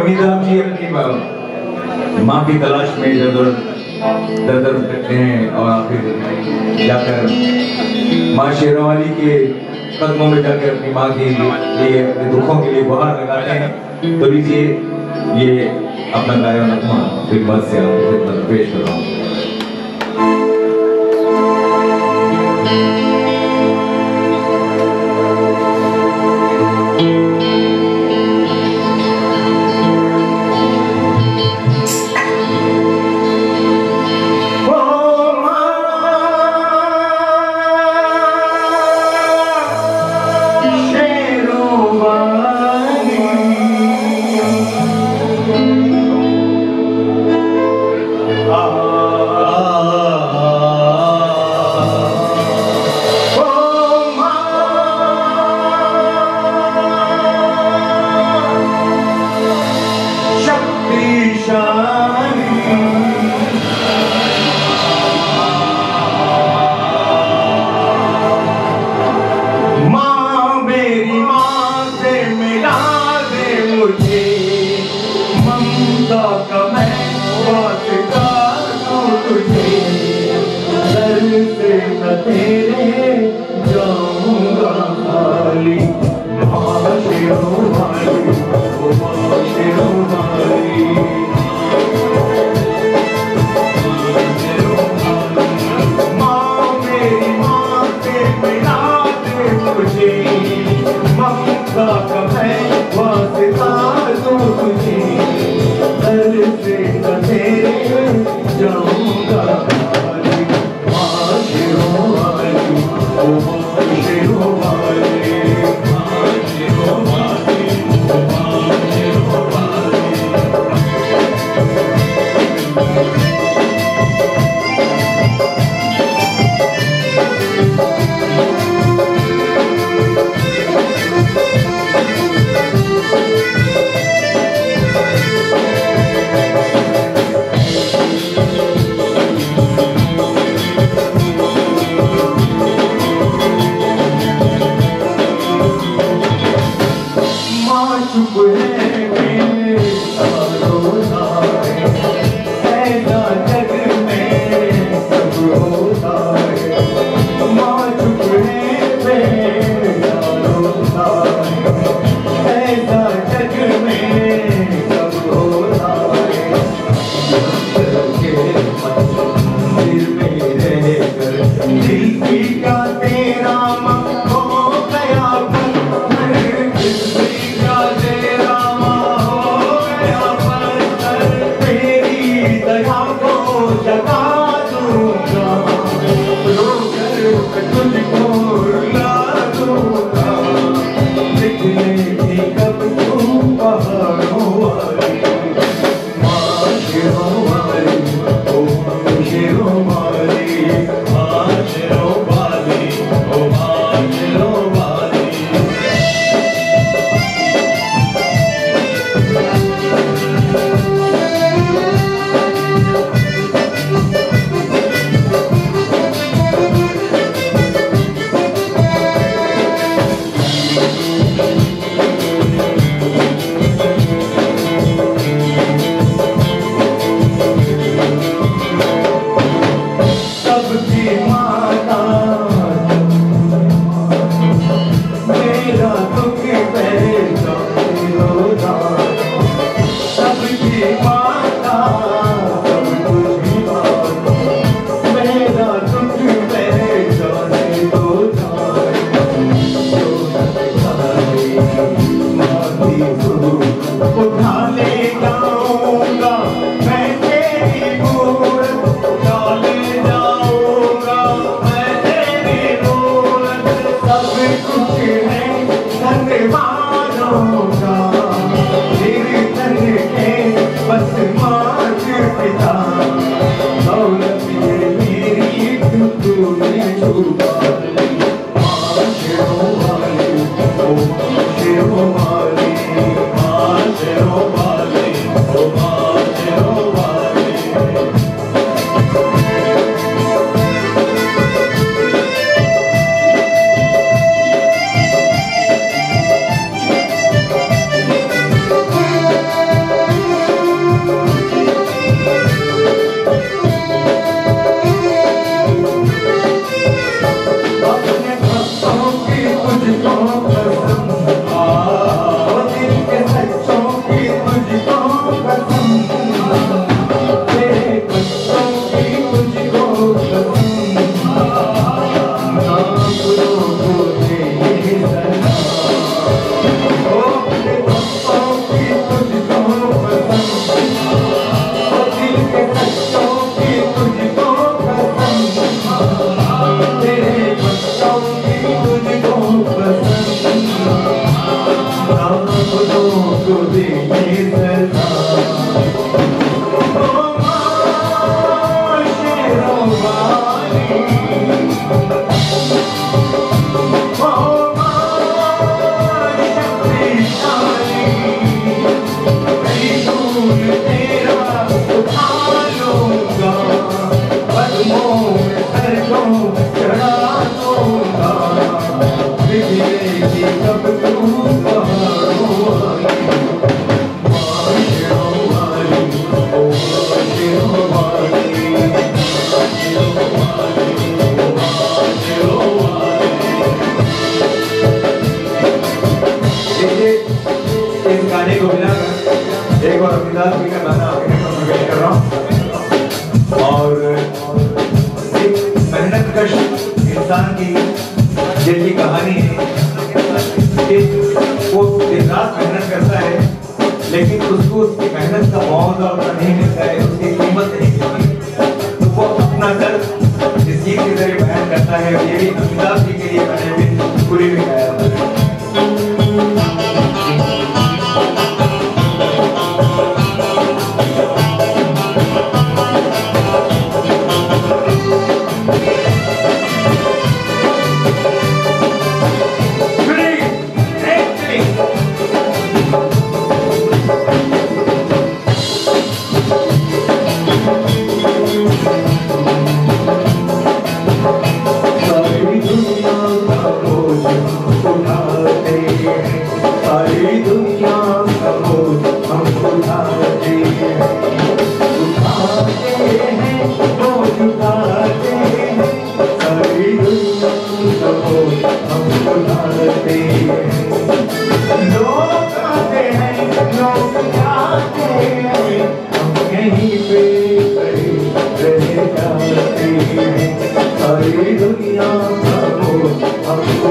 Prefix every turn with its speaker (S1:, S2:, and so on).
S1: अमिताभ जी अपनी माँ की तलाश में इधर दर करते हैं और फिर जाकर माँ शेरावाली के कदमों में जाकर अपनी माँ के लिए अपने दुखों के लिए गुहार लगाते हैं। तो लीजिए ये अपना गाया नगमा फिर बाद से आपको खिदमत पेश कर रहा हूँ। खुदों को देंगे सजा। ओ माँ शेरों वाली, ओ माँ शक्तिशाली, मैं दूर तेरा उठा लूंगा, कदमों में सर को चढ़ा दूंगा, बिगड़ेगी कब तू पहाड़ों वाली। माँ शेरों वाली, ओ माँ शेरों वाली, शेरों वाली, ओ माँ शेरों वाली। देखिए इस गाने को मिलाकर एक बार रविदास जी का गाना आपके प्रकट कर रहा हूँ। और एक मेहनतकश इंसान की जिनकी कहानी है कि वो दिन रात मेहनत करता है, लेकिन उसको उसकी मेहनत का मुआवजा उतना नहीं मिलता है, उसकी कीमत नहीं मिलती। तो वो अपना दर्द इस गीत के जरिए बयान करता है। और ये भी अमिताभ जी के लिए मैंने भी पूरी में गाया है। सारी दुनिया का बोझ हम उठाते हैं, उठाते हैं, बोझ उठाते हैं। सारी दुनिया का बोझ हम उठाते हैं। लोग आते हैं, लोग जाते हैं, हम यहीं पे खड़े रह जाते हैं। सारी दुनिया का बोझ हम